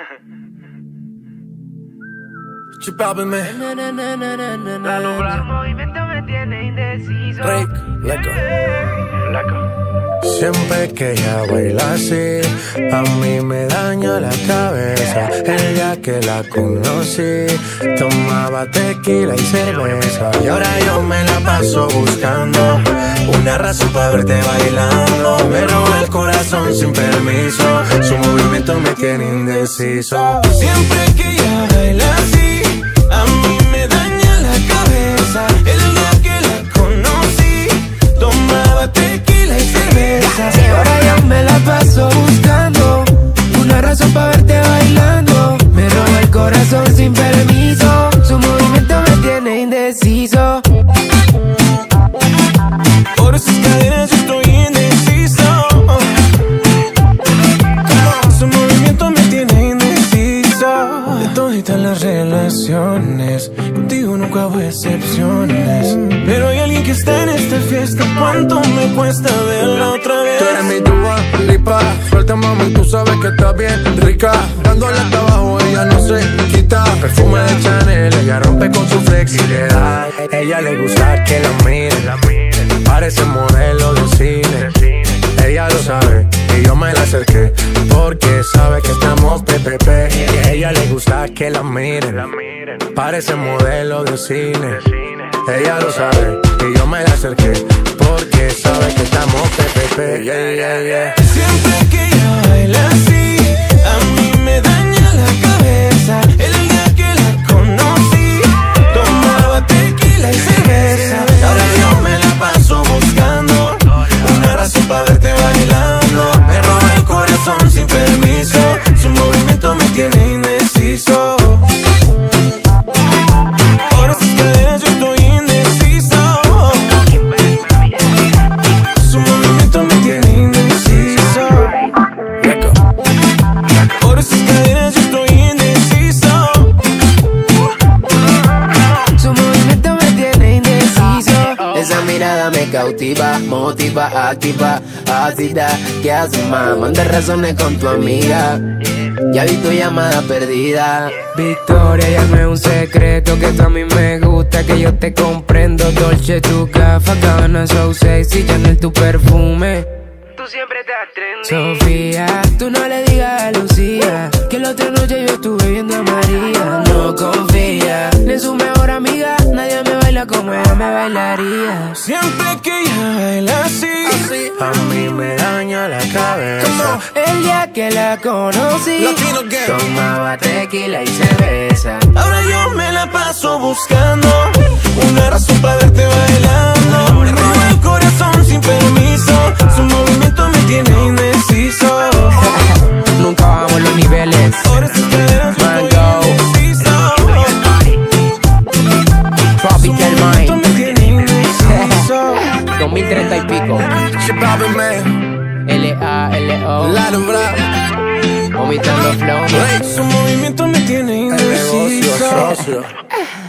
Chipápeme. Para lograr movimiento me tiene indeciso. Rick, leco. Siempre que ella baila así, a mí me daña la cabeza. El día que la conocí, tomaba tequila y cerveza. Y ahora yo me la paso buscando una razón para verte bailando. Me roba el corazón sin permiso, su movimiento me tiene indeciso. Siempre que ella baila así, a mí me daña la cabeza. El día que la conocí, tomaba tequila y cerveza. Y ahora yo me la paso buscando una razón para verte bailando. Me roba el corazón sin permiso, su movimiento me tiene indeciso. Por esas cadenas yo estoy indeciso. Su movimiento me tiene indeciso. De toditas las relaciones, contigo nunca hubo excepciones. Pero hay alguien que está en esta fiesta. ¿Cuánto me cuesta verla otra vez? Tú eres mi Dua Lipa. Suelta, mami, tú sabes que está bien rica. Dándole hasta abajo, ella no se quita. Perfume de Chanel, ella rompe con su flexibilidad. Ella le gusta que la miren, parece modelo de cine. Ella lo sabe y yo me la acerqué porque sabe que estamos PPP. Y a ella le gusta que la miren, parece modelo de cine. Ella lo sabe y yo me la acerqué porque sabe que estamos PPP. Siempre que ella baila así, a mí me daña la cabeza. El día que la conocí, tomaba tequila y cerveza. Ahora yo me la paso buscando una razón para verte bailando. Me roba el corazón sin permiso, su movimiento me tiene indeciso. Por esas cadenas yo estoy indeciso. Su movimiento me tiene indeciso. Por esas cadenas yo estoy indeciso. Su movimiento me tiene indeciso. Esa mirada me cautiva, motiva, activa, ácida. ¿Qué haces, más? Manda razones con tu amiga. Ya vi tu llamada perdida. Victoria, ya no es un secreto que tú a mí me gusta, que yo te comprendo. Dolce, tu gafa, Gabbana, so sexy, Chanel, tu perfume. Tú siempre estás trendy. Sofía, tú no le digas a Lucía que la otra noche yo estuve viendo a María. No confía ni en su mejor amiga, nadie me baila como ella me bailaría. Siempre que ella baila así, a mí me daña la cabeza. El día que la conocí, tomaba tequila y cerveza. Ahora yo me la paso buscando una razón para verte bailando. Me roba el corazón sin permiso, su movimiento me tiene indeciso. Nunca bajamos los niveles. Ahora sus caderas yo estoy indeciso. Tropical Mind, me tiene indeciso. 2030 y pico. Chipápeme. L-A-L-O, Lalo Bravo. vomitando flow. Su movimiento me tiene indeciso. Socio.